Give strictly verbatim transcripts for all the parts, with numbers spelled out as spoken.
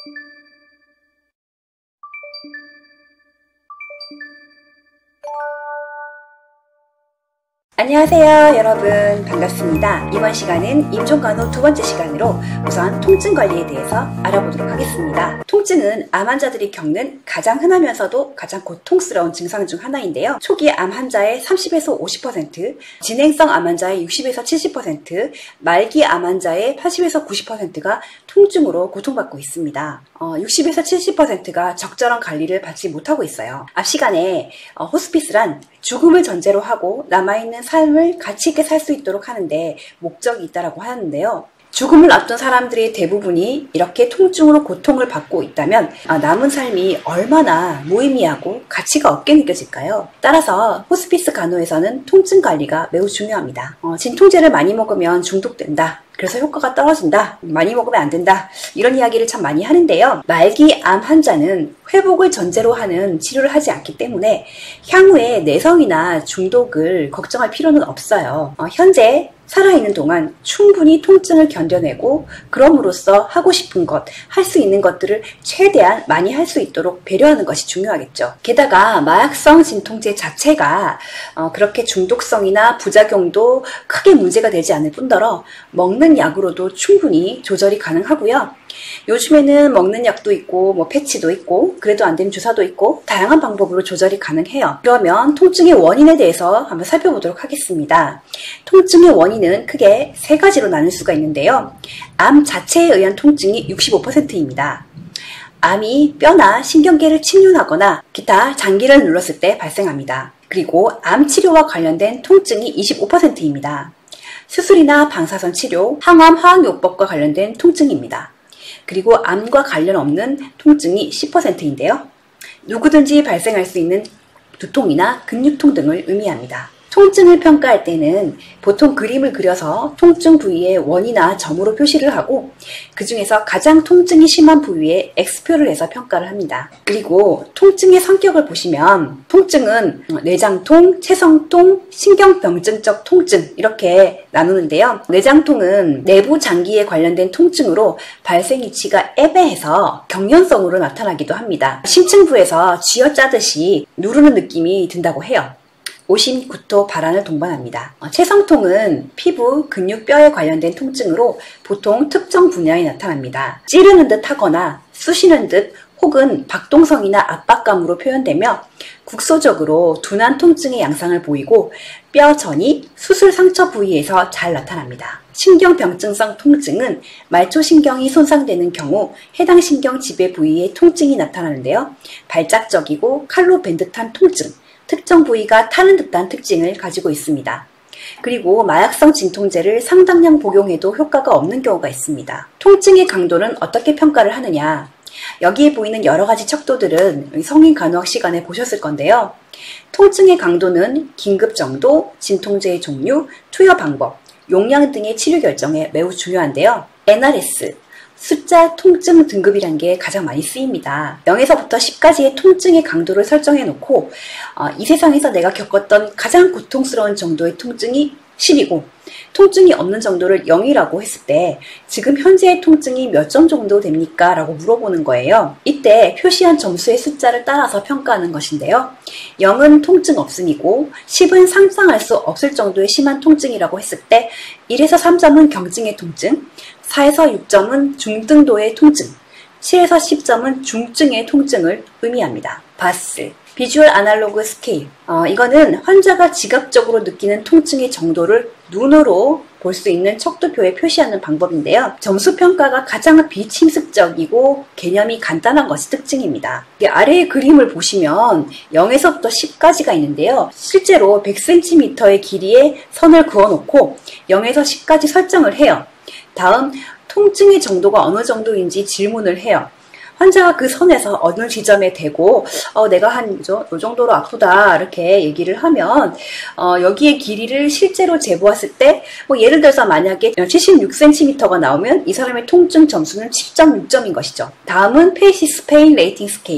안녕하세요 여러분, 반갑습니다. 이번 시간은 임종간호 두 번째 시간으로 우선 통증 관리에 대해서 알아보도록 하겠습니다. 통증은 암 환자들이 겪는 가장 흔하면서도 가장 고통스러운 증상 중 하나인데요. 초기 암 환자의 삼십에서 오십 퍼센트, 진행성 암 환자의 육십에서 칠십 퍼센트, 말기 암 환자의 팔십에서 구십 퍼센트가 통증으로 고통받고 있습니다. 어, 육십에서 칠십 퍼센트가 적절한 관리를 받지 못하고 있어요. 앞 시간에 어, 호스피스란 죽음을 전제로 하고 남아있는 삶을 가치 있게 살 수 있도록 하는데 목적이 있다라고 하는데요. 죽음을 앞둔 사람들의 대부분이 이렇게 통증으로 고통을 받고 있다면 아, 남은 삶이 얼마나 무의미하고 가치가 없게 느껴질까요? 따라서 호스피스 간호에서는 통증 관리가 매우 중요합니다. 어, 진통제를 많이 먹으면 중독된다, 그래서 효과가 떨어진다, 많이 먹으면 안 된다, 이런 이야기를 참 많이 하는데요. 말기 암 환자는 회복을 전제로 하는 치료를 하지 않기 때문에 향후에 내성이나 중독을 걱정할 필요는 없어요. 어, 현재 살아있는 동안 충분히 통증을 견뎌내고 그럼으로써 하고 싶은 것, 할 수 있는 것들을 최대한 많이 할 수 있도록 배려하는 것이 중요하겠죠. 게다가 마약성 진통제 자체가 어, 그렇게 중독성이나 부작용도 크게 문제가 되지 않을 뿐더러 먹는 약으로도 충분히 조절이 가능하고요. 요즘에는 먹는 약도 있고 뭐 패치도 있고 그래도 안 되면 주사도 있고 다양한 방법으로 조절이 가능해요. 그러면 통증의 원인에 대해서 한번 살펴보도록 하겠습니다. 통증의 원인은 크게 세 가지로 나눌 수가 있는데요. 암 자체에 의한 통증이 육십오 퍼센트입니다. 암이 뼈나 신경계를 침륜하거나 기타 장기를 눌렀을 때 발생합니다. 그리고 암 치료와 관련된 통증이 이십오 퍼센트입니다. 수술이나 방사선 치료, 항암 화학요법과 관련된 통증입니다. 그리고 암과 관련 없는 통증이 십 퍼센트인데요. 누구든지 발생할 수 있는 두통이나 근육통 등을 의미합니다. 통증을 평가할 때는 보통 그림을 그려서 통증 부위의 원이나 점으로 표시를 하고 그 중에서 가장 통증이 심한 부위에 X표를 해서 평가를 합니다. 그리고 통증의 성격을 보시면 통증은 내장통, 체성통, 신경병증적 통증 이렇게 나누는데요. 내장통은 내부 장기에 관련된 통증으로 발생 위치가 애매해서 경련성으로 나타나기도 합니다. 심층부에서 쥐어짜듯이 누르는 느낌이 든다고 해요. 오심, 구토, 발한을 동반합니다. 어, 체성통은 피부, 근육, 뼈에 관련된 통증으로 보통 특정 분야에 나타납니다. 찌르는 듯 하거나 쑤시는 듯 혹은 박동성이나 압박감으로 표현되며 국소적으로 둔한 통증의 양상을 보이고 뼈 전이 수술 상처 부위에서 잘 나타납니다. 신경병증성 통증은 말초신경이 손상되는 경우 해당 신경 지배 부위의 통증이 나타나는데요. 발작적이고 칼로 벤 듯한 통증, 특정 부위가 타는 듯한 특징을 가지고 있습니다. 그리고 마약성 진통제를 상당량 복용해도 효과가 없는 경우가 있습니다. 통증의 강도는 어떻게 평가를 하느냐? 여기에 보이는 여러 가지 척도들은 성인 간호학 시간에 보셨을 건데요. 통증의 강도는 긴급 정도, 진통제의 종류, 투여 방법, 용량 등의 치료 결정에 매우 중요한데요. 엔알에스, 숫자 통증 등급이란 게 가장 많이 쓰입니다. 영에서부터 십까지의 통증의 강도를 설정해 놓고 어, 이 세상에서 내가 겪었던 가장 고통스러운 정도의 통증이 십이고 통증이 없는 정도를 영이라고 했을 때 지금 현재의 통증이 몇 점 정도 됩니까? 라고 물어보는 거예요. 이때 표시한 점수의 숫자를 따라서 평가하는 것인데요. 영은 통증 없음이고 십은 상상할 수 없을 정도의 심한 통증이라고 했을 때 일에서 삼 점은 경증의 통증, 사에서 육 점은 중등도의 통증, 칠에서 십 점은 중증의 통증을 의미합니다. 바스, 비주얼 아날로그 스케일. 어, 이거는 환자가 지각적으로 느끼는 통증의 정도를 눈으로 볼 수 있는 척도표에 표시하는 방법인데요. 점수평가가 가장 비침습적이고 개념이 간단한 것이 특징입니다. 아래의 그림을 보시면 영에서부터 십까지가 있는데요. 실제로 백 센티미터의 길이의 선을 그어놓고 영에서 십까지 설정을 해요. 다음 통증의 정도가 어느 정도인지 질문을 해요. 환자가 그 선에서 어느 지점에 대고 어, 내가 한 이 정도로 아프다 이렇게 얘기를 하면 어, 여기에 길이를 실제로 재보았을 때 뭐 예를 들어서 만약에 칠십육 센티미터가 나오면 이 사람의 통증 점수는 칠 점 육 점인 것이죠. 다음은 페이시 스페인 레이팅 스케일.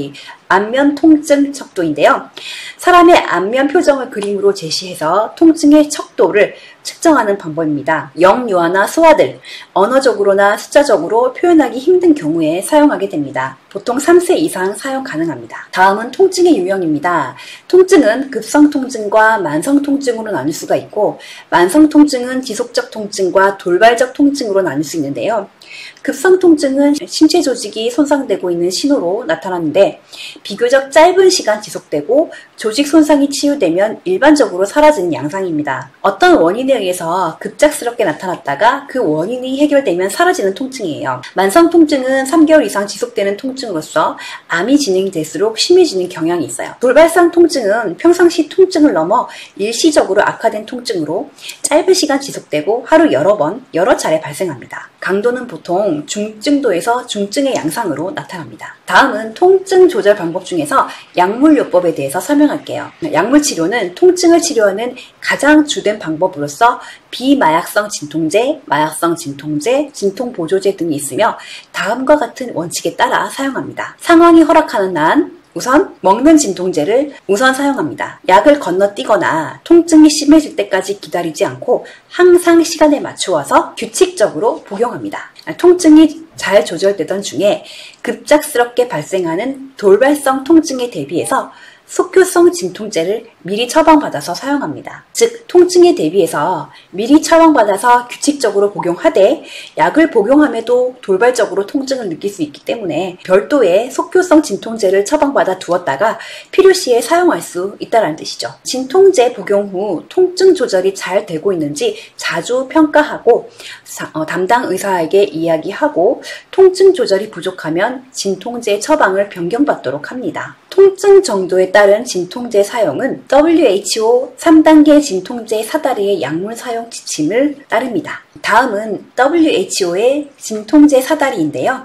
안면 통증 척도인데요. 사람의 안면 표정을 그림으로 제시해서 통증의 척도를 측정하는 방법입니다. 영유아나 소아들, 언어적으로나 숫자적으로 표현하기 힘든 경우에 사용하게 됩니다. 보통 삼 세 이상 사용 가능합니다. 다음은 통증의 유형입니다. 통증은 급성 통증과 만성 통증으로 나눌 수가 있고, 만성 통증은 지속적 통증과 돌발적 통증으로 나눌 수 있는데요. 급성 통증은 신체 조직이 손상되고 있는 신호로 나타나는데 비교적 짧은 시간 지속되고 조직 손상이 치유되면 일반적으로 사라지는 양상입니다. 어떤 원인에 의해서 급작스럽게 나타났다가 그 원인이 해결되면 사라지는 통증이에요. 만성 통증은 삼 개월 이상 지속되는 통증으로서 암이 진행될수록 심해지는 경향이 있어요. 돌발성 통증은 평상시 통증을 넘어 일시적으로 악화된 통증으로 짧은 시간 지속되고 하루 여러 번, 여러 차례 발생합니다. 강도는 보통 중증도에서 중증의 양상으로 나타납니다. 다음은 통증 조절 방법 중에서 약물요법에 대해서 설명할게요. 약물 치료는 통증을 치료하는 가장 주된 방법으로서 비마약성 진통제, 마약성 진통제, 진통보조제 등이 있으며 다음과 같은 원칙에 따라 사용합니다. 상황이 허락하는 한 우선 먹는 진통제를 우선 사용합니다. 약을 건너뛰거나 통증이 심해질 때까지 기다리지 않고 항상 시간에 맞추어서 규칙적으로 복용합니다. 통증이 잘 조절되던 중에 급작스럽게 발생하는 돌발성 통증에 대비해서 속효성 진통제를 미리 처방받아서 사용합니다. 즉, 통증에 대비해서 미리 처방받아서 규칙적으로 복용하되 약을 복용함에도 돌발적으로 통증을 느낄 수 있기 때문에 별도의 속효성 진통제를 처방받아 두었다가 필요시에 사용할 수 있다는 뜻이죠. 진통제 복용 후 통증 조절이 잘 되고 있는지 자주 평가하고 어, 담당 의사에게 이야기하고 통증 조절이 부족하면 진통제 처방을 변경받도록 합니다. 통증 정도에 따른 진통제 사용은 더블유 에이치 오 삼 단계 진통제 사다리의 약물 사용 지침을 따릅니다. 다음은 더블유 에이치 오의 진통제 사다리인데요.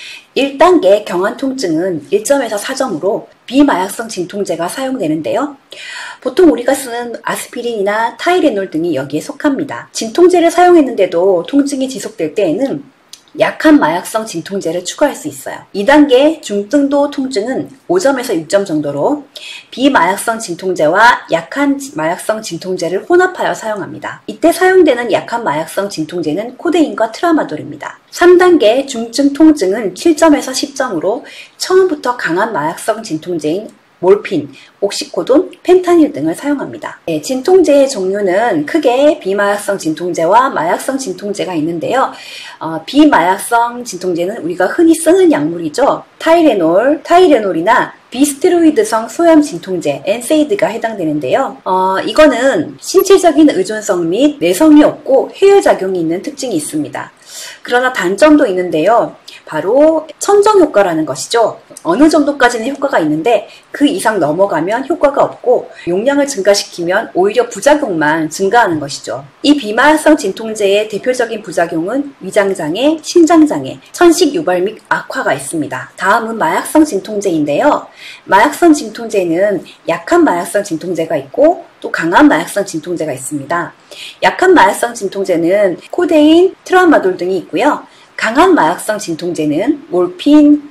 일 단계 경한 통증은 일 점에서 사 점으로 비마약성 진통제가 사용되는데요. 보통 우리가 쓰는 아스피린이나 타이레놀 등이 여기에 속합니다. 진통제를 사용했는데도 통증이 지속될 때에는 약한 마약성 진통제를 추가할 수 있어요. 이 단계 중등도 통증은 오 점에서 육 점 정도로 비마약성 진통제와 약한 마약성 진통제를 혼합하여 사용합니다. 이때 사용되는 약한 마약성 진통제는 코데인과 트라마돌입니다. 삼 단계 중증 통증은 칠 점에서 십 점으로 처음부터 강한 마약성 진통제인 몰핀, 옥시코돈, 펜타닐 등을 사용합니다. 네, 진통제의 종류는 크게 비마약성 진통제와 마약성 진통제가 있는데요. 어, 비마약성 진통제는 우리가 흔히 쓰는 약물이죠. 타이레놀, 타이레놀이나 비스테로이드성 소염 진통제, 엔세이드가 해당되는데요. 어, 이거는 신체적인 의존성 및 내성이 없고 해열작용이 있는 특징이 있습니다. 그러나 단점도 있는데요. 바로 천정 효과라는 것이죠. 어느 정도까지는 효과가 있는데 그 이상 넘어가면 효과가 없고 용량을 증가시키면 오히려 부작용만 증가하는 것이죠. 이 비마약성 진통제의 대표적인 부작용은 위장장애, 신장장애, 천식 유발 및 악화가 있습니다. 다음은 마약성 진통제인데요. 마약성 진통제는 약한 마약성 진통제가 있고 또 강한 마약성 진통제가 있습니다. 약한 마약성 진통제는 코데인, 트라마돌 등이 있고요. 강한 마약성 진통제는 몰핀,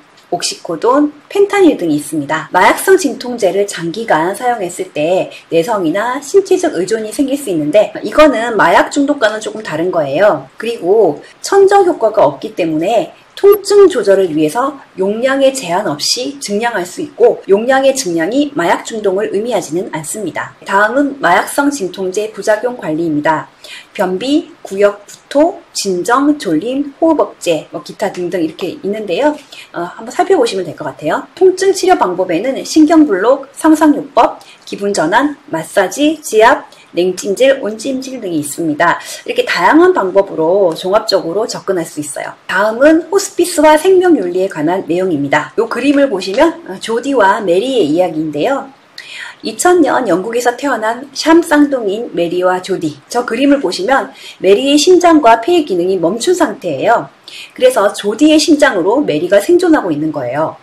옥시코돈, 펜타닐 등이 있습니다. 마약성 진통제를 장기간 사용했을 때 내성이나 신체적 의존이 생길 수 있는데 이거는 마약 중독과는 조금 다른 거예요. 그리고 천정 효과가 없기 때문에 통증 조절을 위해서 용량의 제한 없이 증량할 수 있고 용량의 증량이 마약 중독을 의미하지는 않습니다. 다음은 마약성 진통제 부작용 관리입니다. 변비, 구역, 구토, 진정, 졸림, 호흡 억제, 뭐 기타 등등 이렇게 있는데요. 어, 한번 살펴보시면 될 것 같아요. 통증 치료 방법에는 신경블록, 상상요법, 기분전환, 마사지, 지압, 냉찜질, 온찜질 등이 있습니다. 이렇게 다양한 방법으로 종합적으로 접근할 수 있어요. 다음은 호스피스와 생명윤리에 관한 내용입니다. 이 그림을 보시면 조디와 메리의 이야기인데요. 이천 년 영국에서 태어난 샴 쌍둥이인 메리와 조디. 저 그림을 보시면 메리의 심장과 폐의 기능이 멈춘 상태예요. 그래서 조디의 심장으로 메리가 생존하고 있는 거예요.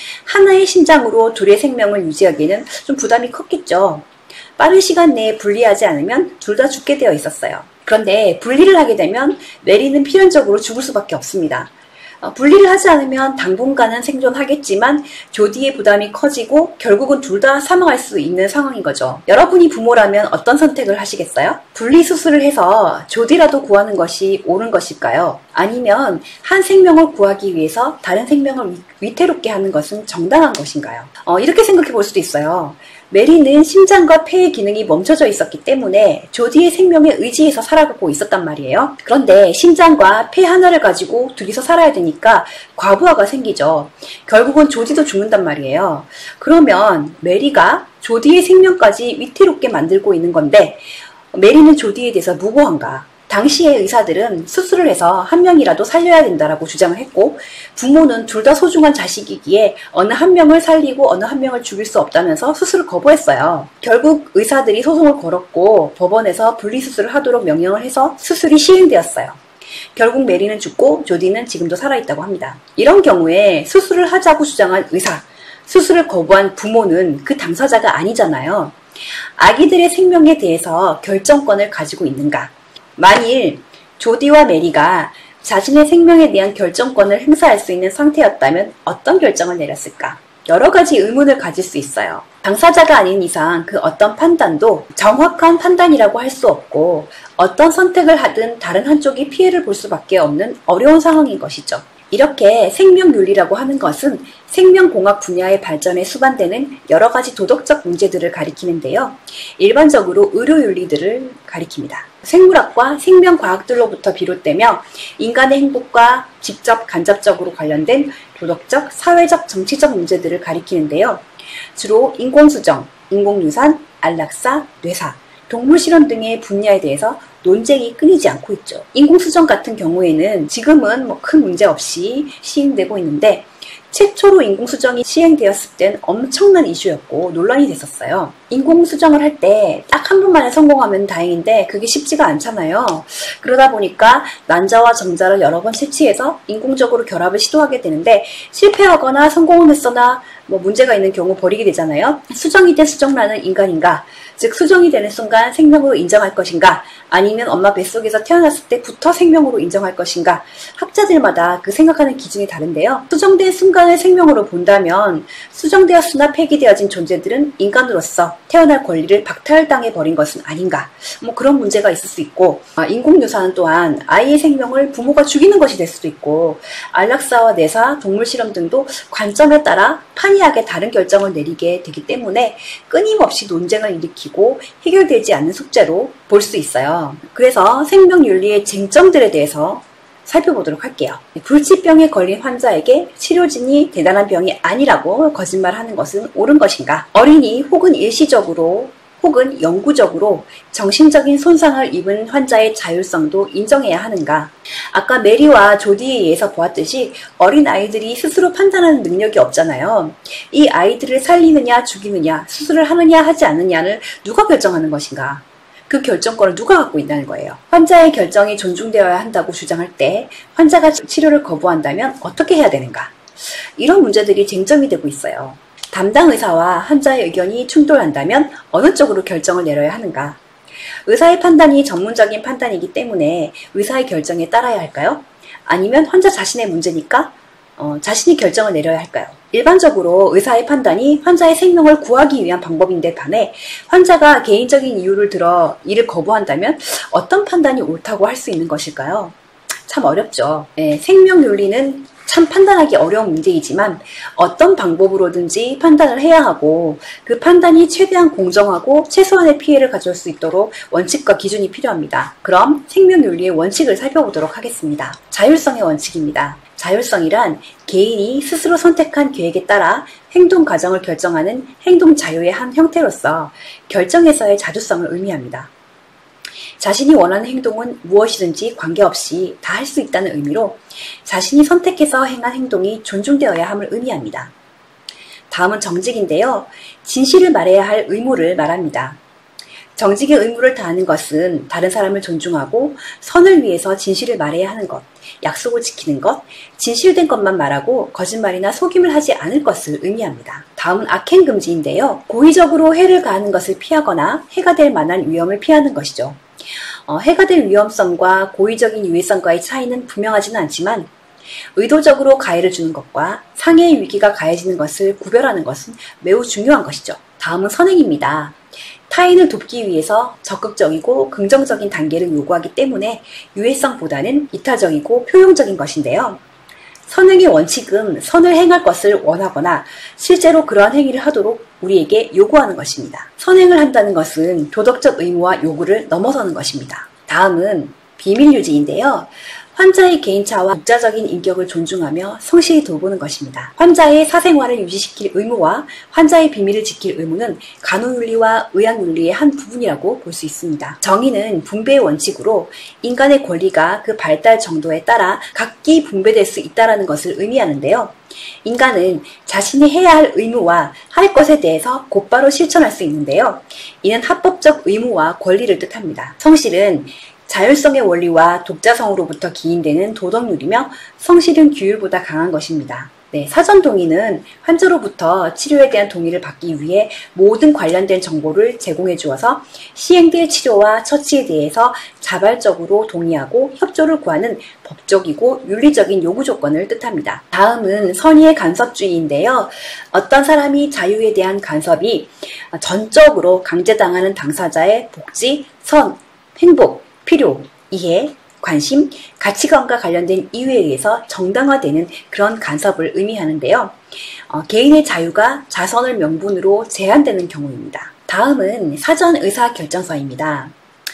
하나의 심장으로 둘의 생명을 유지하기에는 좀 부담이 컸겠죠. 빠른 시간 내에 분리하지 않으면 둘 다 죽게 되어 있었어요. 그런데 분리를 하게 되면 메리는 필연적으로 죽을 수밖에 없습니다. 어, 분리를 하지 않으면 당분간은 생존하겠지만 조디의 부담이 커지고 결국은 둘 다 사망할 수 있는 상황인 거죠. 여러분이 부모라면 어떤 선택을 하시겠어요? 분리수술을 해서 조디라도 구하는 것이 옳은 것일까요? 아니면 한 생명을 구하기 위해서 다른 생명을 위, 위태롭게 하는 것은 정당한 것인가요? 어, 이렇게 생각해 볼 수도 있어요. 메리는 심장과 폐의 기능이 멈춰져 있었기 때문에 조디의 생명에 의지해서 살아가고 있었단 말이에요. 그런데 심장과 폐 하나를 가지고 둘이서 살아야 되니까 과부하가 생기죠. 결국은 조디도 죽는단 말이에요. 그러면 메리가 조디의 생명까지 위태롭게 만들고 있는 건데 메리는 조디에 대해서 무고한가? 당시의 의사들은 수술을 해서 한 명이라도 살려야 된다라고 주장을 했고 부모는 둘 다 소중한 자식이기에 어느 한 명을 살리고 어느 한 명을 죽일 수 없다면서 수술을 거부했어요. 결국 의사들이 소송을 걸었고 법원에서 분리수술을 하도록 명령을 해서 수술이 시행되었어요. 결국 메리는 죽고 조디는 지금도 살아있다고 합니다. 이런 경우에 수술을 하자고 주장한 의사, 수술을 거부한 부모는 그 당사자가 아니잖아요. 아기들의 생명에 대해서 결정권을 가지고 있는가? 만일 조디와 메리가 자신의 생명에 대한 결정권을 행사할 수 있는 상태였다면 어떤 결정을 내렸을까? 여러 가지 의문을 가질 수 있어요. 당사자가 아닌 이상 그 어떤 판단도 정확한 판단이라고 할 수 없고 어떤 선택을 하든 다른 한쪽이 피해를 볼 수밖에 없는 어려운 상황인 것이죠. 이렇게 생명윤리라고 하는 것은 생명공학 분야의 발전에 수반되는 여러 가지 도덕적 문제들을 가리키는데요. 일반적으로 의료윤리들을 가리킵니다. 생물학과 생명과학들로부터 비롯되며 인간의 행복과 직접 간접적으로 관련된 도덕적, 사회적, 정치적 문제들을 가리키는데요. 주로 인공수정, 인공유산, 안락사, 뇌사, 동물실험 등의 분야에 대해서 논쟁이 끊이지 않고 있죠. 인공수정 같은 경우에는 지금은 뭐 큰 문제 없이 시행되고 있는데 최초로 인공수정이 시행되었을 땐 엄청난 이슈였고 논란이 됐었어요. 인공수정을 할 때 딱 한 번만에 성공하면 다행인데 그게 쉽지가 않잖아요. 그러다 보니까 난자와 정자를 여러 번 채취해서 인공적으로 결합을 시도하게 되는데 실패하거나 성공은 했으나 뭐 문제가 있는 경우 버리게 되잖아요. 수정이 된 수정란은 인간인가? 즉 수정이 되는 순간 생명으로 인정할 것인가? 아니면 엄마 뱃속에서 태어났을 때부터 생명으로 인정할 것인가? 학자들마다 그 생각하는 기준이 다른데요. 수정된 순간을 생명으로 본다면 수정되었으나 폐기되어진 존재들은 인간으로서 태어날 권리를 박탈당해 버린 것은 아닌가? 뭐 그런 문제가 있을 수 있고 인공유산 또한 아이의 생명을 부모가 죽이는 것이 될 수도 있고 안락사와 내사, 동물실험 등도 관점에 따라 판이하게 다른 결정을 내리게 되기 때문에 끊임없이 논쟁을 일으키고 해결되지 않는 숙제로 볼 수 있어요. 그래서 생명윤리의 쟁점들에 대해서 살펴보도록 할게요. 불치병에 걸린 환자에게 치료진이 대단한 병이 아니라고 거짓말하는 것은 옳은 것인가? 어린이 혹은 일시적으로 혹은 영구적으로 정신적인 손상을 입은 환자의 자율성도 인정해야 하는가? 아까 메리와 조디에 의해서 보았듯이 어린 아이들이 스스로 판단하는 능력이 없잖아요. 이 아이들을 살리느냐 죽이느냐 수술을 하느냐 하지 않느냐를 누가 결정하는 것인가? 그 결정권을 누가 갖고 있다는 거예요. 환자의 결정이 존중되어야 한다고 주장할 때 환자가 치료를 거부한다면 어떻게 해야 되는가? 이런 문제들이 쟁점이 되고 있어요. 담당 의사와 환자의 의견이 충돌한다면 어느 쪽으로 결정을 내려야 하는가? 의사의 판단이 전문적인 판단이기 때문에 의사의 결정에 따라야 할까요? 아니면 환자 자신의 문제니까 어, 자신이 결정을 내려야 할까요? 일반적으로 의사의 판단이 환자의 생명을 구하기 위한 방법인데 반해 환자가 개인적인 이유를 들어 이를 거부한다면 어떤 판단이 옳다고 할 수 있는 것일까요? 참 어렵죠. 네, 생명윤리는 참 판단하기 어려운 문제이지만 어떤 방법으로든지 판단을 해야 하고 그 판단이 최대한 공정하고 최소한의 피해를 가져올 수 있도록 원칙과 기준이 필요합니다. 그럼 생명윤리의 원칙을 살펴보도록 하겠습니다. 자율성의 원칙입니다. 자율성이란 개인이 스스로 선택한 계획에 따라 행동 과정을 결정하는 행동 자유의 한 형태로서 결정에서의 자주성을 의미합니다. 자신이 원하는 행동은 무엇이든지 관계없이 다 할 수 있다는 의미로 자신이 선택해서 행한 행동이 존중되어야 함을 의미합니다. 다음은 정직인데요. 진실을 말해야 할 의무를 말합니다. 정직의 의무를 다하는 것은 다른 사람을 존중하고 선을 위해서 진실을 말해야 하는 것, 약속을 지키는 것, 진실된 것만 말하고 거짓말이나 속임을 하지 않을 것을 의미합니다. 다음은 악행금지인데요. 고의적으로 해를 가하는 것을 피하거나 해가 될 만한 위험을 피하는 것이죠. 어, 해가 될 위험성과 고의적인 유해성과의 차이는 분명하지는 않지만 의도적으로 가해를 주는 것과 상해의 위기가 가해지는 것을 구별하는 것은 매우 중요한 것이죠. 다음은 선행입니다. 타인을 돕기 위해서 적극적이고 긍정적인 단계를 요구하기 때문에 유해성보다는 이타적이고 표용적인 것인데요. 선행의 원칙은 선을 행할 것을 원하거나 실제로 그러한 행위를 하도록 우리에게 요구하는 것입니다. 선행을 한다는 것은 도덕적 의무와 요구를 넘어서는 것입니다. 다음은 비밀 유지인데요. 환자의 개인차와 독자적인 인격을 존중하며 성실히 돌보는 것입니다. 환자의 사생활을 유지시킬 의무와 환자의 비밀을 지킬 의무는 간호윤리와 의학윤리의 한 부분이라고 볼 수 있습니다. 정의는 분배의 원칙으로 인간의 권리가 그 발달 정도에 따라 각기 분배될 수 있다는 것을 의미하는데요. 인간은 자신이 해야 할 의무와 할 것에 대해서 곧바로 실천할 수 있는데요. 이는 합법적 의무와 권리를 뜻합니다. 성실은 자율성의 원리와 독자성으로부터 기인되는 도덕률이며 성실은 규율보다 강한 것입니다. 네, 사전 동의는 환자로부터 치료에 대한 동의를 받기 위해 모든 관련된 정보를 제공해 주어서 시행될 치료와 처치에 대해서 자발적으로 동의하고 협조를 구하는 법적이고 윤리적인 요구 조건을 뜻합니다. 다음은 선의의 간섭주의인데요. 어떤 사람이 자유에 대한 간섭이 전적으로 강제당하는 당사자의 복지, 선, 행복, 필요, 이해, 관심, 가치관과 관련된 이유에 의해서 정당화되는 그런 간섭을 의미하는데요. 어, 개인의 자유가 자선을 명분으로 제한되는 경우입니다. 다음은 사전 의사결정서입니다.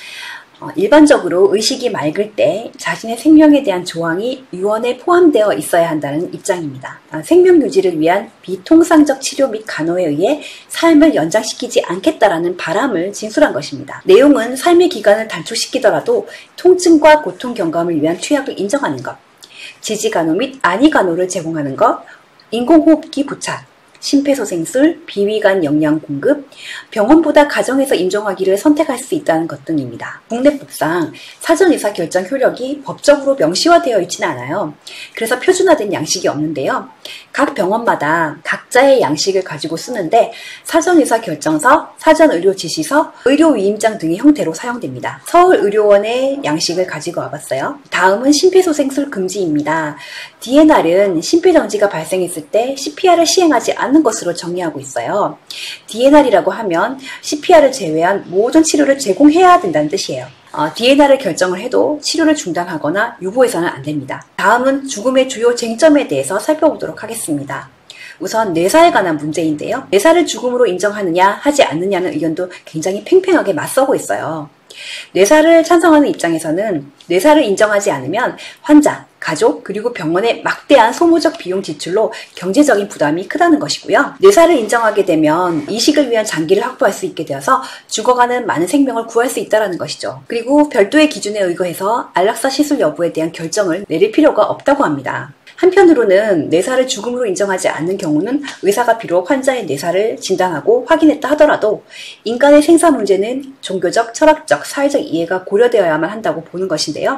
어, 일반적으로 의식이 맑을 때 자신의 생명에 대한 조항이 유언에 포함되어 있어야 한다는 입장입니다. 아, 생명 유지를 위한 비통상적 치료 및 간호에 의해 삶을 연장시키지 않겠다라는 바람을 진술한 것입니다. 내용은 삶의 기간을 단축시키더라도 통증과 고통 경감을 위한 투약을 인정하는 것, 지지간호 및 안이간호를 제공하는 것, 인공호흡기 부착, 심폐소생술, 비위관 영양 공급, 병원보다 가정에서 임종하기를 선택할 수 있다는 것 등입니다. 국내법상 사전의사결정 효력이 법적으로 명시화되어 있지는 않아요. 그래서 표준화된 양식이 없는데요. 각 병원마다 각자의 양식을 가지고 쓰는데 사전의사결정서, 사전의료지시서, 의료위임장 등의 형태로 사용됩니다. 서울의료원의 양식을 가지고 와봤어요. 다음은 심폐소생술 금지입니다. 디엔알은 심폐정지가 발생했을 때 씨피알을 시행하지 않는 것으로 정의하고 있어요. 디엔알이라고 하면 씨피알을 제외한 모든 치료를 제공해야 된다는 뜻이에요. 어, 디엔알을 결정을 해도 치료를 중단하거나 유보해서는 안 됩니다. 다음은 죽음의 주요 쟁점에 대해서 살펴보도록 하겠습니다. 우선 뇌사에 관한 문제인데요. 뇌사를 죽음으로 인정하느냐 하지 않느냐는 의견도 굉장히 팽팽하게 맞서고 있어요. 뇌사를 찬성하는 입장에서는 뇌사를 인정하지 않으면 환자, 가족, 그리고 병원의 막대한 소모적 비용 지출로 경제적인 부담이 크다는 것이고요. 뇌사를 인정하게 되면 이식을 위한 장기를 확보할 수 있게 되어서 죽어가는 많은 생명을 구할 수 있다는 것이죠. 그리고 별도의 기준에 의거해서 안락사 시술 여부에 대한 결정을 내릴 필요가 없다고 합니다. 한편으로는 뇌사를 죽음으로 인정하지 않는 경우는 의사가 비록 환자의 뇌사를 진단하고 확인했다 하더라도 인간의 생사 문제는 종교적, 철학적, 사회적 이해가 고려되어야만 한다고 보는 것인데요.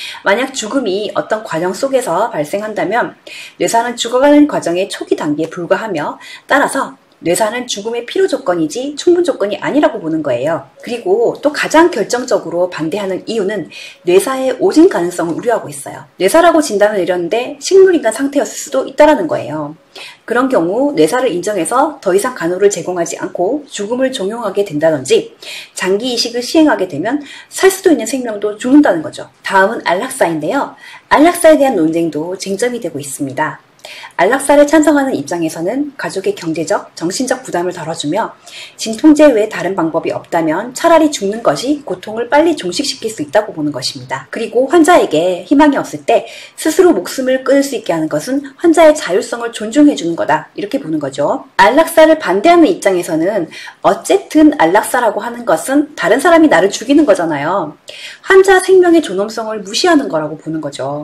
만약 죽음이 어떤 과정 속에서 발생한다면 뇌사는 죽어가는 과정의 초기 단계에 불과하며 따라서 뇌사는 죽음의 필요 조건이지 충분 조건이 아니라고 보는 거예요. 그리고 또 가장 결정적으로 반대하는 이유는 뇌사의 오진 가능성을 우려하고 있어요. 뇌사라고 진단을 내렸는데 식물인간 상태였을 수도 있다는 거예요. 그런 경우 뇌사를 인정해서 더 이상 간호를 제공하지 않고 죽음을 종용하게 된다든지 장기 이식을 시행하게 되면 살 수도 있는 생명도 죽는다는 거죠. 다음은 안락사인데요. 안락사에 대한 논쟁도 쟁점이 되고 있습니다. 안락사를 찬성하는 입장에서는 가족의 경제적, 정신적 부담을 덜어주며 진통제 외에 다른 방법이 없다면 차라리 죽는 것이 고통을 빨리 종식시킬 수 있다고 보는 것입니다. 그리고 환자에게 희망이 없을 때 스스로 목숨을 끊을 수 있게 하는 것은 환자의 자율성을 존중해주는 거다, 이렇게 보는 거죠. 안락사를 반대하는 입장에서는 어쨌든 안락사라고 하는 것은 다른 사람이 나를 죽이는 거잖아요. 환자 생명의 존엄성을 무시하는 거라고 보는 거죠.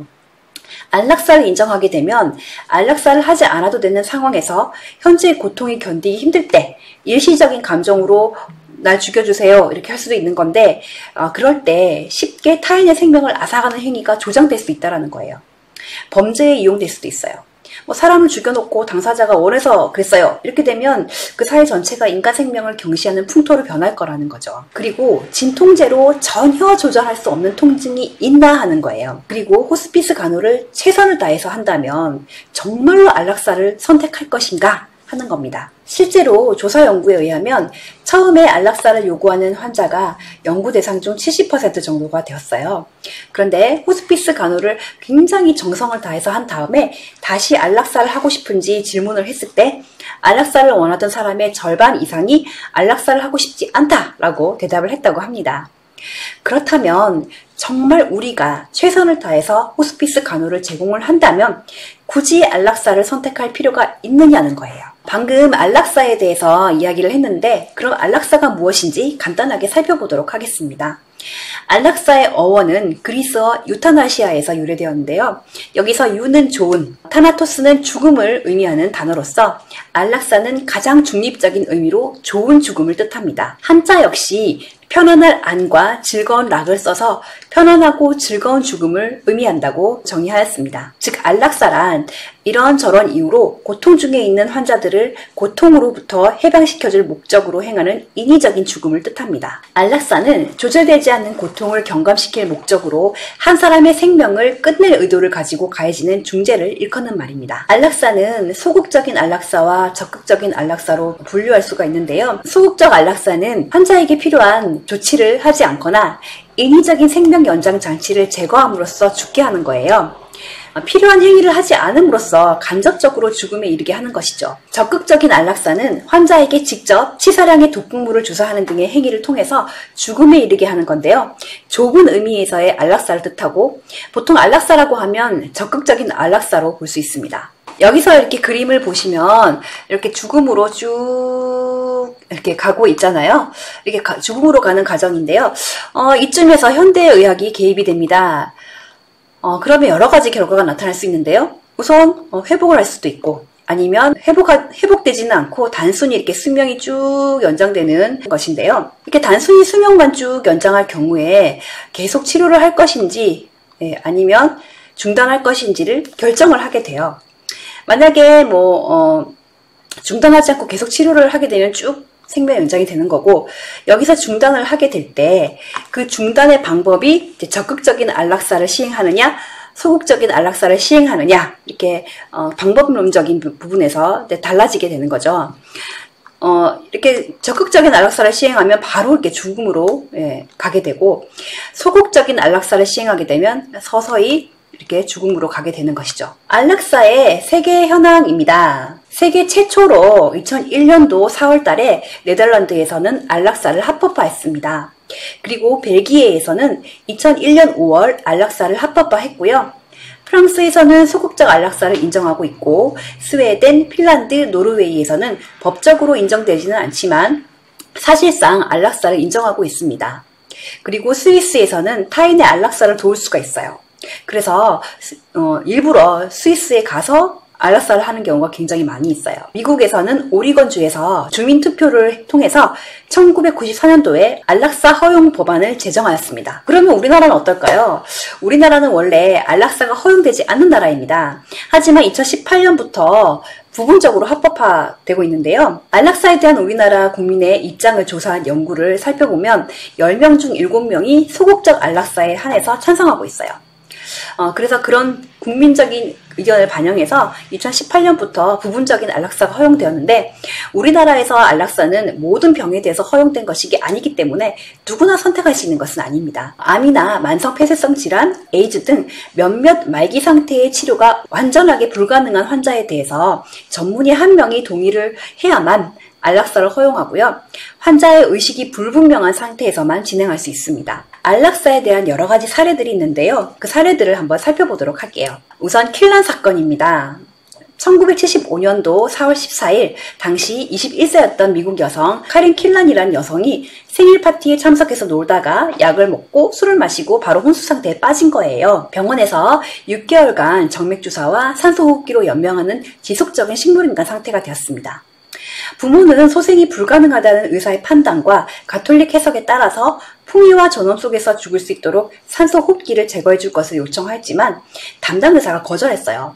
안락사를 인정하게 되면 안락사를 하지 않아도 되는 상황에서 현재의 고통이 견디기 힘들 때 일시적인 감정으로 날 죽여주세요 이렇게 할 수도 있는 건데 어, 그럴 때 쉽게 타인의 생명을 앗아가는 행위가 조장될 수 있다는 거예요. 범죄에 이용될 수도 있어요. 뭐 사람을 죽여놓고 당사자가 원해서 그랬어요. 이렇게 되면 그 사회 전체가 인간 생명을 경시하는 풍토로 변할 거라는 거죠. 그리고 진통제로 전혀 조절할 수 없는 통증이 있나 하는 거예요. 그리고 호스피스 간호를 최선을 다해서 한다면 정말로 안락사를 선택할 것인가 하는 겁니다. 실제로 조사 연구에 의하면 처음에 안락사를 요구하는 환자가 연구 대상 중 칠십 퍼센트 정도가 되었어요. 그런데 호스피스 간호를 굉장히 정성을 다해서 한 다음에 다시 안락사를 하고 싶은지 질문을 했을 때 안락사를 원하던 사람의 절반 이상이 안락사를 하고 싶지 않다라고 대답을 했다고 합니다. 그렇다면 정말 우리가 최선을 다해서 호스피스 간호를 제공을 한다면 굳이 안락사를 선택할 필요가 있느냐는 거예요. 방금 안락사에 대해서 이야기를 했는데 그럼 안락사가 무엇인지 간단하게 살펴보도록 하겠습니다. 안락사의 어원은 그리스어 유타나시아에서 유래되었는데요. 여기서 유는 좋은, 타나토스는 죽음을 의미하는 단어로서 안락사는 가장 중립적인 의미로 좋은 죽음을 뜻합니다. 한자 역시 편안할 안과 즐거운 락을 써서 편안하고 즐거운 죽음을 의미한다고 정의하였습니다. 즉 안락사란 이런저런 이유로 고통 중에 있는 환자들을 고통으로부터 해방시켜줄 목적으로 행하는 인위적인 죽음을 뜻합니다. 안락사는 조절되지 않는 고통을 경감시킬 목적으로 한 사람의 생명을 끝낼 의도를 가지고 가해지는 중죄를 일컫는 말입니다. 안락사는 소극적인 안락사와 적극적인 안락사로 분류할 수가 있는데요. 소극적 안락사는 환자에게 필요한 조치를 하지 않거나 인위적인 생명 연장 장치를 제거함으로써 죽게 하는 거예요. 필요한 행위를 하지 않음으로써 간접적으로 죽음에 이르게 하는 것이죠. 적극적인 안락사는 환자에게 직접 치사량의 독극물을 주사하는 등의 행위를 통해서 죽음에 이르게 하는 건데요. 좁은 의미에서의 안락사를 뜻하고 보통 안락사라고 하면 적극적인 안락사로 볼 수 있습니다. 여기서 이렇게 그림을 보시면 이렇게 죽음으로 쭉 이렇게 가고 있잖아요. 이렇게 가, 죽음으로 가는 과정인데요. 어, 이쯤에서 현대의학이 개입이 됩니다. 어, 그러면 여러 가지 결과가 나타날 수 있는데요. 우선 어, 회복을 할 수도 있고 아니면 회복, 회복되지는 않고 단순히 이렇게 수명이 쭉 연장되는 것인데요. 이렇게 단순히 수명만 쭉 연장할 경우에 계속 치료를 할 것인지 예, 아니면 중단할 것인지를 결정을 하게 돼요. 만약에 뭐 어, 중단하지 않고 계속 치료를 하게 되면 쭉 생명 연장이 되는 거고 여기서 중단을 하게 될 때 그 중단의 방법이 이제 적극적인 안락사를 시행하느냐 소극적인 안락사를 시행하느냐 이렇게 어, 방법론적인 부분에서 이제 달라지게 되는 거죠. 어, 이렇게 적극적인 안락사를 시행하면 바로 이렇게 죽음으로 예, 가게 되고 소극적인 안락사를 시행하게 되면 서서히 이렇게 죽음으로 가게 되는 것이죠. 안락사의 세계 현황입니다. 세계 최초로 이천일 년도 사월 달에 네덜란드에서는 안락사를 합법화했습니다. 그리고 벨기에에서는 이천일 년 오월 안락사를 합법화했고요. 프랑스에서는 소극적 안락사를 인정하고 있고 스웨덴, 핀란드, 노르웨이에서는 법적으로 인정되지는 않지만 사실상 안락사를 인정하고 있습니다. 그리고 스위스에서는 타인의 안락사를 도울 수가 있어요. 그래서 어, 일부러 스위스에 가서 안락사를 하는 경우가 굉장히 많이 있어요. 미국에서는 오리건주에서 주민투표를 통해서 천구백구십사 년도에 안락사 허용 법안을 제정하였습니다. 그러면 우리나라는 어떨까요? 우리나라는 원래 안락사가 허용되지 않는 나라입니다. 하지만 이천십팔 년부터 부분적으로 합법화되고 있는데요. 안락사에 대한 우리나라 국민의 입장을 조사한 연구를 살펴보면 열 명 중 일곱 명이 소극적 안락사에 한해서 찬성하고 있어요. 어, 그래서 그런 국민적인 의견을 반영해서 이천십팔 년부터 부분적인 안락사가 허용되었는데 우리나라에서 안락사는 모든 병에 대해서 허용된 것이 아니기 때문에 누구나 선택할 수 있는 것은 아닙니다. 암이나 만성폐쇄성 질환, 에이즈 등 몇몇 말기 상태의 치료가 완전하게 불가능한 환자에 대해서 전문의 한 명이 동의를 해야만 안락사를 허용하고요. 환자의 의식이 불분명한 상태에서만 진행할 수 있습니다. 안락사에 대한 여러 가지 사례들이 있는데요. 그 사례들을 한번 살펴보도록 할게요. 우선 킬란 사건입니다. 천구백칠십오 년도 사월 십사일 당시 이십일 세였던 미국 여성 카린 킬란이라는 여성이 생일 파티에 참석해서 놀다가 약을 먹고 술을 마시고 바로 혼수 상태에 빠진 거예요. 병원에서 육 개월간 정맥주사와 산소호흡기로 연명하는 지속적인 식물인간 상태가 되었습니다. 부모는 소생이 불가능하다는 의사의 판단과 가톨릭 해석에 따라서 풍이와 전원 속에서 죽을 수 있도록 산소 호흡기를 제거해 줄 것을 요청했지만 담당 의사가 거절했어요.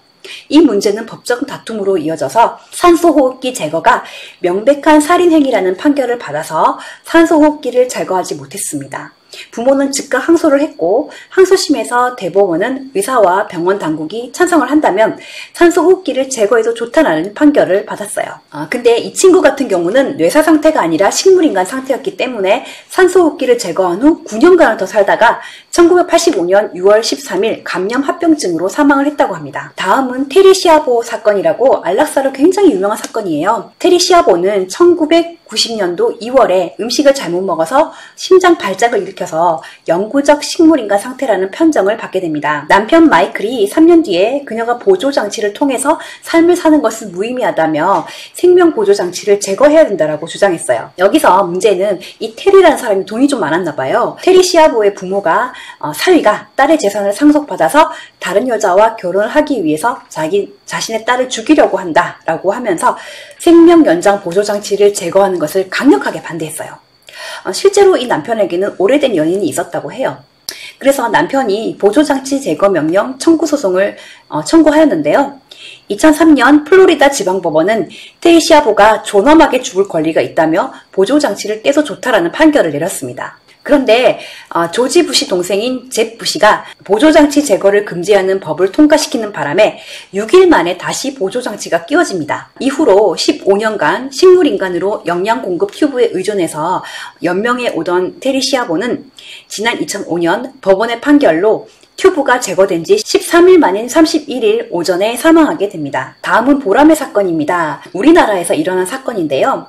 이 문제는 법적 다툼으로 이어져서 산소호흡기 제거가 명백한 살인행위라는 판결을 받아서 산소호흡기를 제거하지 못했습니다. 부모는 즉각 항소를 했고 항소심에서 대법원은 의사와 병원 당국이 찬성을 한다면 산소호흡기를 제거해도 좋다라는 판결을 받았어요. 아, 근데 이 친구 같은 경우는 뇌사 상태가 아니라 식물인간 상태였기 때문에 산소호흡기를 제거한 후 구 년간을 더 살다가 천구백팔십오 년 유월 십삼일 감염 합병증으로 사망을 했다고 합니다. 다음은 테리 시아보 사건이라고 안락사로 굉장히 유명한 사건이에요. 테리 시아보는 천구백구십 년도 이월에 음식을 잘못 먹어서 심장 발작을 일으켜서 영구적 식물인간 상태라는 편정을 받게 됩니다. 남편 마이클이 삼 년 뒤에 그녀가 보조장치를 통해서 삶을 사는 것은 무의미하다며 생명보조장치를 제거해야 된다고 주장했어요. 여기서 문제는 이 테리라는 사람이 돈이 좀 많았나 봐요. 테리 시아보의 부모가 어, 사위가 딸의 재산을 상속받아서 다른 여자와 결혼을 하기 위해서 자기 자신의 딸을 죽이려고 한다라고 하면서 생명 연장 보조장치를 제거하는 것을 강력하게 반대했어요. 어, 실제로 이 남편에게는 오래된 연인이 있었다고 해요. 그래서 남편이 보조장치 제거 명령 청구 소송을 어, 청구하였는데요. 이천삼 년 플로리다 지방법원은 테리 시아보가 존엄하게 죽을 권리가 있다며 보조장치를 떼도 좋다라는 판결을 내렸습니다. 그런데 어, 조지 부시 동생인 잽 부시가 보조장치 제거를 금지하는 법을 통과시키는 바람에 육 일 만에 다시 보조장치가 끼워집니다. 이후로 십오 년간 식물인간으로 영양 공급 튜브에 의존해서 연명해 오던 테리 시아보는 지난 이천오 년 법원의 판결로 튜브가 제거된 지 십삼 일 만인 삼십일 일 오전에 사망하게 됩니다. 다음은 보라매 사건입니다. 우리나라에서 일어난 사건인데요.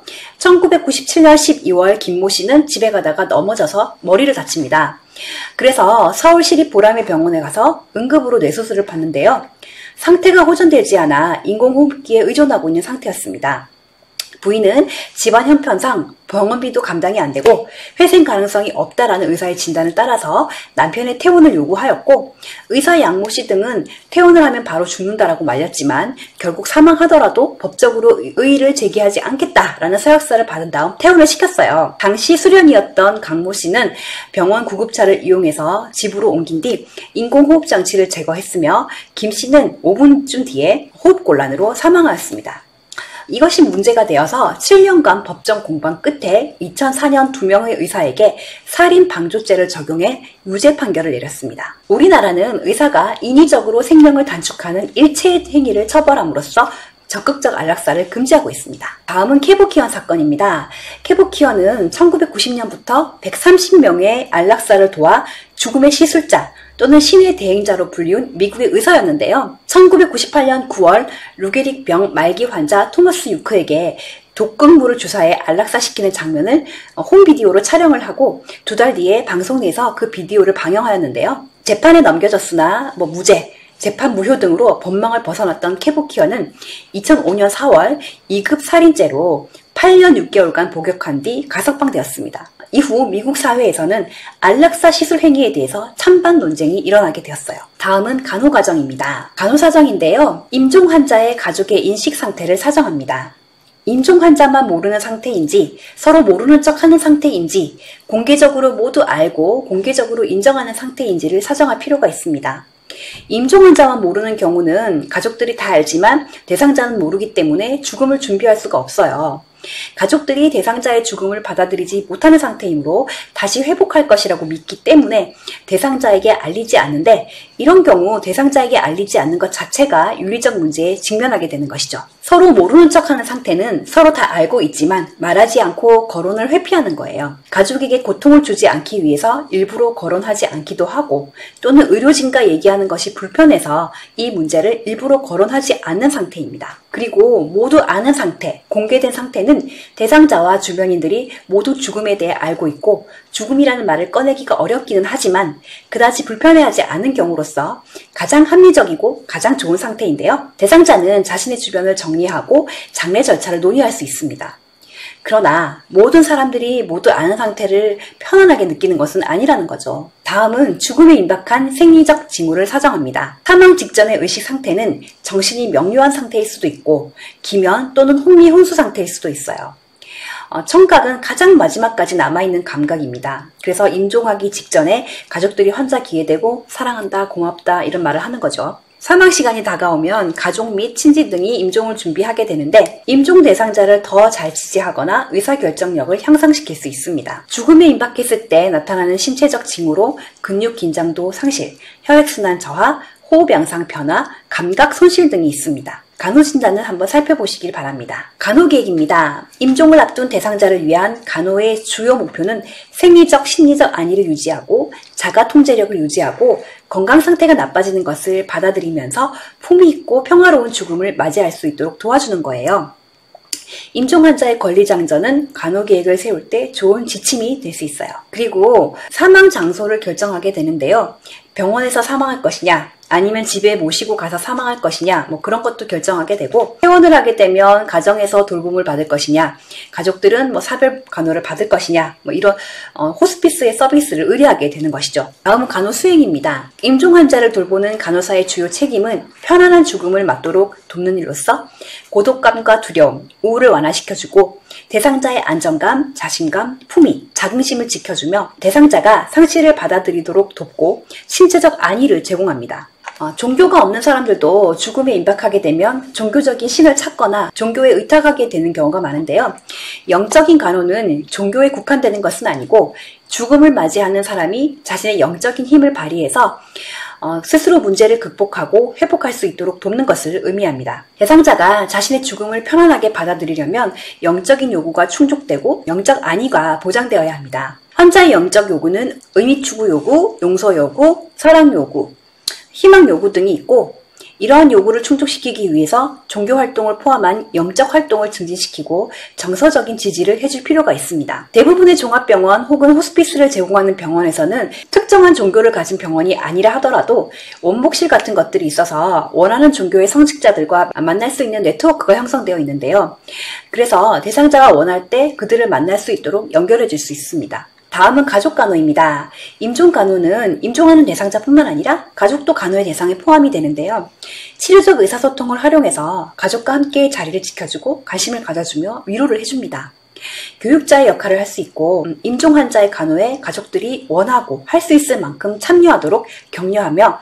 천구백구십칠 년 십이월 김모 씨는 집에 가다가 넘어져서 머리를 다칩니다. 그래서 서울시립 보라매 병원에 가서 응급으로 뇌수술을 받는데요. 상태가 호전되지 않아 인공호흡기에 의존하고 있는 상태였습니다. 부인은 집안 형편상 병원비도 감당이 안 되고 회생 가능성이 없다라는 의사의 진단을 따라서 남편의 퇴원을 요구하였고 의사 양모 씨 등은 퇴원을 하면 바로 죽는다라고 말렸지만 결국 사망하더라도 법적으로 의의를 제기하지 않겠다라는 서약서를 받은 다음 퇴원을 시켰어요. 당시 수련이었던 강모 씨는 병원 구급차를 이용해서 집으로 옮긴 뒤 인공호흡 장치를 제거했으며 김 씨는 오 분쯤 뒤에 호흡곤란으로 사망하였습니다. 이것이 문제가 되어서 칠 년간 법정 공방 끝에 이천사 년 두 명의 의사에게 살인 방조죄를 적용해 유죄 판결을 내렸습니다. 우리나라는 의사가 인위적으로 생명을 단축하는 일체 행위를 처벌함으로써 적극적 안락사를 금지하고 있습니다. 다음은 케보키원 사건입니다. 케보키원은 천구백구십 년부터 백삼십 명의 안락사를 도와 죽음의 시술자 또는 신의 대행자로 불리운 미국의 의사였는데요. 천구백구십팔 년 구월 루게릭병 말기 환자 토머스 유크에게 독극물을 주사해 안락사시키는 장면을 홈비디오로 촬영을 하고 두 달 뒤에 방송에서 그 비디오를 방영하였는데요. 재판에 넘겨졌으나 뭐 무죄, 재판 무효 등으로 법망을 벗어났던 케보키원은 이천오 년 사월 이 급 살인죄로 팔 년 육 개월간 복역한 뒤 가석방되었습니다. 이후 미국 사회에서는 안락사 시술 행위에 대해서 찬반 논쟁이 일어나게 되었어요. 다음은 간호가정입니다. 간호사정인데요. 임종 환자의 가족의 인식 상태를 사정합니다. 임종 환자만 모르는 상태인지 서로 모르는 척하는 상태인지 공개적으로 모두 알고 공개적으로 인정하는 상태인지를 사정할 필요가 있습니다. 임종 환자만 모르는 경우는 가족들이 다 알지만 대상자는 모르기 때문에 죽음을 준비할 수가 없어요. 가족들이 대상자의 죽음을 받아들이지 못하는 상태이므로 다시 회복할 것이라고 믿기 때문에 대상자에게 알리지 않는데 이런 경우 대상자에게 알리지 않는 것 자체가 윤리적 문제에 직면하게 되는 것이죠. 서로 모르는 척하는 상태는 서로 다 알고 있지만 말하지 않고 거론을 회피하는 거예요. 가족에게 고통을 주지 않기 위해서 일부러 거론하지 않기도 하고 또는 의료진과 얘기하는 것이 불편해서 이 문제를 일부러 거론하지 않는 상태입니다. 그리고 모두 아는 상태, 공개된 상태는 대상자와 주변인들이 모두 죽음에 대해 알고 있고 죽음이라는 말을 꺼내기가 어렵기는 하지만 그다지 불편해하지 않은 경우로서 가장 합리적이고 가장 좋은 상태인데요. 대상자는 자신의 주변을 정리하고 장례 절차를 논의할 수 있습니다. 그러나 모든 사람들이 모두 아는 상태를 편안하게 느끼는 것은 아니라는 거죠. 다음은 죽음에 임박한 생리적 징후를 사정합니다. 사망 직전의 의식 상태는 정신이 명료한 상태일 수도 있고 기면 또는 혼미 혼수 상태일 수도 있어요. 어, 청각은 가장 마지막까지 남아있는 감각입니다. 그래서 임종하기 직전에 가족들이 환자 귀에 대고 사랑한다, 고맙다 이런 말을 하는 거죠. 사망시간이 다가오면 가족 및 친지 등이 임종을 준비하게 되는데 임종 대상자를 더 잘 지지하거나 의사결정력을 향상시킬 수 있습니다. 죽음에 임박했을 때 나타나는 신체적 징후로 근육 긴장도 상실, 혈액순환 저하, 호흡 양상 변화, 감각 손실 등이 있습니다. 간호진단을 한번 살펴보시길 바랍니다. 간호계획입니다. 임종을 앞둔 대상자를 위한 간호의 주요 목표는 생리적, 심리적 안위를 유지하고 자가 통제력을 유지하고 건강 상태가 나빠지는 것을 받아들이면서 품위 있고 평화로운 죽음을 맞이할 수 있도록 도와주는 거예요. 임종 환자의 권리장전은 간호계획을 세울 때 좋은 지침이 될 수 있어요. 그리고 사망 장소를 결정하게 되는데요. 병원에서 사망할 것이냐, 아니면 집에 모시고 가서 사망할 것이냐, 뭐 그런 것도 결정하게 되고, 퇴원을 하게 되면 가정에서 돌봄을 받을 것이냐, 가족들은 뭐 사별 간호를 받을 것이냐, 뭐 이런 어, 호스피스의 서비스를 의뢰하게 되는 것이죠. 다음은 간호 수행입니다. 임종 환자를 돌보는 간호사의 주요 책임은 편안한 죽음을 맞도록 돕는 일로서 고독감과 두려움, 우울을 완화시켜주고 대상자의 안정감, 자신감, 품위, 자긍심을 지켜주며 대상자가 상실을 받아들이도록 돕고 신체적 안위를 제공합니다. 어, 종교가 없는 사람들도 죽음에 임박하게 되면 종교적인 신을 찾거나 종교에 의탁하게 되는 경우가 많은데요. 영적인 간호는 종교에 국한되는 것은 아니고 죽음을 맞이하는 사람이 자신의 영적인 힘을 발휘해서 어, 스스로 문제를 극복하고 회복할 수 있도록 돕는 것을 의미합니다. 대상자가 자신의 죽음을 편안하게 받아들이려면 영적인 요구가 충족되고 영적 안위가 보장되어야 합니다. 환자의 영적 요구는 의미 추구 요구, 용서 요구, 사랑 요구, 희망 요구 등이 있고 이러한 요구를 충족시키기 위해서 종교 활동을 포함한 영적 활동을 증진시키고 정서적인 지지를 해줄 필요가 있습니다. 대부분의 종합병원 혹은 호스피스를 제공하는 병원에서는 특정한 종교를 가진 병원이 아니라 하더라도 원목실 같은 것들이 있어서 원하는 종교의 성직자들과 만날 수 있는 네트워크가 형성되어 있는데요. 그래서 대상자가 원할 때 그들을 만날 수 있도록 연결해 줄 수 있습니다. 다음은 가족간호입니다. 임종간호는 임종하는 대상자뿐만 아니라 가족도 간호의 대상에 포함이 되는데요. 치료적 의사소통을 활용해서 가족과 함께 자리를 지켜주고 관심을 가져주며 위로를 해줍니다. 교육자의 역할을 할 수 있고 임종 환자의 간호에 가족들이 원하고 할 수 있을 만큼 참여하도록 격려하며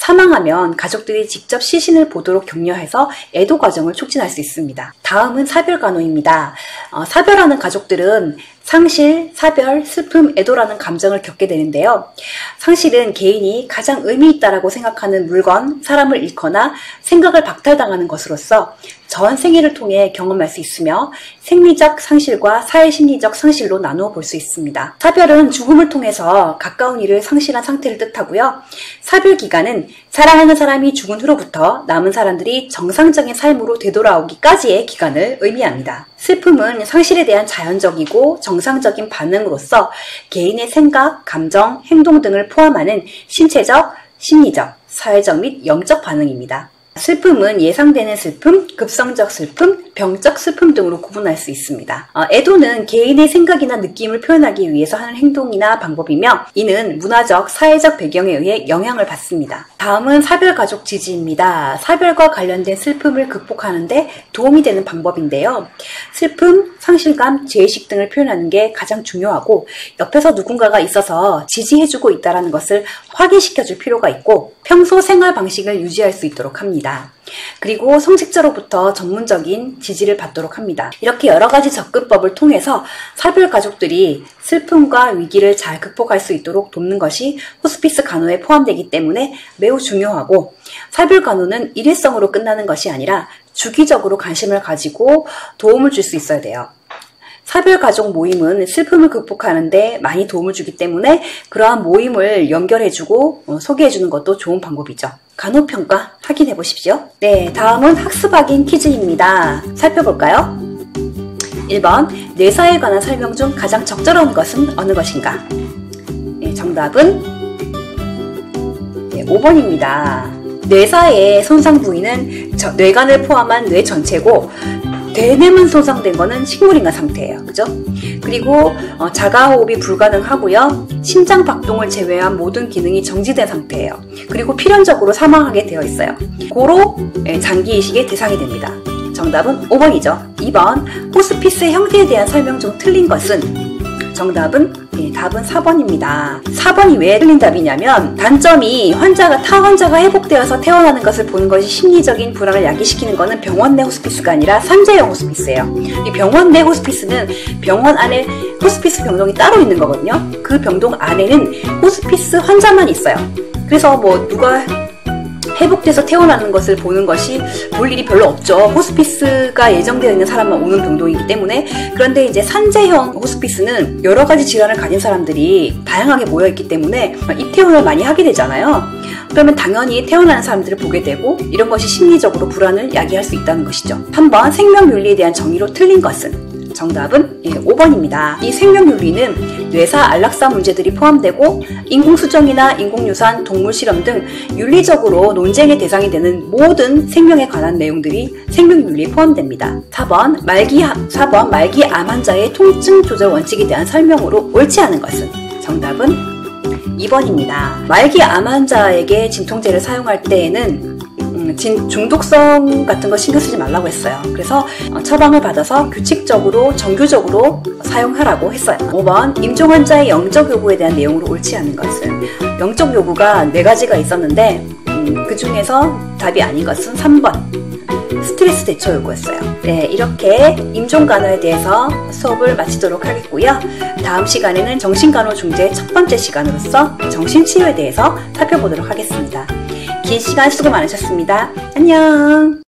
사망하면 가족들이 직접 시신을 보도록 격려해서 애도 과정을 촉진할 수 있습니다. 다음은 사별간호입니다. 어, 사별하는 가족들은 상실, 사별, 슬픔, 애도라는 감정을 겪게 되는데요. 상실은 개인이 가장 의미 있다라고 생각하는 물건, 사람을 잃거나 생각을 박탈당하는 것으로서 전 생애를 통해 경험할 수 있으며 생리적 상실과 사회심리적 상실로 나누어 볼 수 있습니다. 사별은 죽음을 통해서 가까운 이를 상실한 상태를 뜻하고요. 사별 기간은 사랑하는 사람이 죽은 후로부터 남은 사람들이 정상적인 삶으로 되돌아오기까지의 기간을 의미합니다. 슬픔은 상실에 대한 자연적이고 정상적인 반응으로서 개인의 생각, 감정, 행동 등을 포함하는 신체적, 심리적, 사회적 및 영적 반응입니다. 슬픔은 예상되는 슬픔, 급성적 슬픔, 병적 슬픔 등으로 구분할 수 있습니다. 어, 애도는 개인의 생각이나 느낌을 표현하기 위해서 하는 행동이나 방법이며 이는 문화적, 사회적 배경에 의해 영향을 받습니다. 다음은 사별가족 지지입니다. 사별과 관련된 슬픔을 극복하는 데 도움이 되는 방법인데요. 슬픔, 상실감, 죄의식 등을 표현하는 게 가장 중요하고 옆에서 누군가가 있어서 지지해주고 있다는 것을 확인시켜줄 필요가 있고 평소 생활 방식을 유지할 수 있도록 합니다. 그리고 성직자로부터 전문적인 지지를 받도록 합니다. 이렇게 여러 가지 접근법을 통해서 사별 가족들이 슬픔과 위기를 잘 극복할 수 있도록 돕는 것이 호스피스 간호에 포함되기 때문에 매우 중요하고 사별 간호는 일회성으로 끝나는 것이 아니라 주기적으로 관심을 가지고 도움을 줄 수 있어야 돼요. 사별가족 모임은 슬픔을 극복하는 데 많이 도움을 주기 때문에 그러한 모임을 연결해주고 어, 소개해주는 것도 좋은 방법이죠. 간호평가 확인해 보십시오. 네, 다음은 학습학인 퀴즈입니다. 살펴볼까요? 일 번, 뇌사에 관한 설명 중 가장 적절한 것은 어느 것인가? 네, 정답은 네, 오 번입니다. 뇌사의 손상 부위는 저, 뇌관을 포함한 뇌 전체고 대뇌만 손상된 거는 식물인간 상태예요. 그죠? 그리고 어, 자가호흡이 불가능하고요. 심장 박동을 제외한 모든 기능이 정지된 상태예요. 그리고 필연적으로 사망하게 되어 있어요. 고로 예, 장기이식의 대상이 됩니다. 정답은 오 번이죠. 이 번, 호스피스의 형태에 대한 설명 중 틀린 것은? 정답은 예, 답은 사 번입니다. 사 번이 왜 틀린 답이냐면 단점이 환자가 타 환자가 회복되어서 퇴원하는 것을 보는 것이 심리적인 불안을 야기시키는 것은 병원 내 호스피스가 아니라 산재형 호스피스예요. 이 병원 내 호스피스는 병원 안에 호스피스 병동이 따로 있는 거거든요. 그 병동 안에는 호스피스 환자만 있어요. 그래서 뭐 누가 회복돼서 퇴원하는 것을 보는 것이 볼 일이 별로 없죠. 호스피스가 예정되어 있는 사람만 오는 병동이기 때문에. 그런데 이제 산재형 호스피스는 여러 가지 질환을 가진 사람들이 다양하게 모여 있기 때문에 입퇴원을 많이 하게 되잖아요. 그러면 당연히 퇴원하는 사람들을 보게 되고 이런 것이 심리적으로 불안을 야기할 수 있다는 것이죠. 삼 번 생명윤리에 대한 정의로 틀린 것은? 정답은 예, 오 번입니다. 이 생명윤리는 뇌사 안락사 문제들이 포함되고 인공수정이나 인공유산, 동물실험 등 윤리적으로 논쟁의 대상이 되는 모든 생명에 관한 내용들이 생명윤리에 포함됩니다. 사 번 말기, 사 번 말기 암 환자의 통증 조절 원칙에 대한 설명으로 옳지 않은 것은? 정답은 이 번입니다. 말기 암 환자에게 진통제를 사용할 때에는 진, 중독성 같은 거 신경 쓰지 말라고 했어요. 그래서 처방을 받아서 규칙적으로 정규적으로 사용하라고 했어요. 오 번 임종 환자의 영적 요구에 대한 내용으로 옳지 않은 것은? 영적 요구가 네 가지가 있었는데 음, 그 중에서 답이 아닌 것은 삼 번 스트레스 대처 요구였어요. 네, 이렇게 임종간호에 대해서 수업을 마치도록 하겠고요. 다음 시간에는 정신간호 중재 첫 번째 시간으로서 정신치료에 대해서 살펴보도록 하겠습니다. 긴 시간 수고 많으셨습니다. 안녕.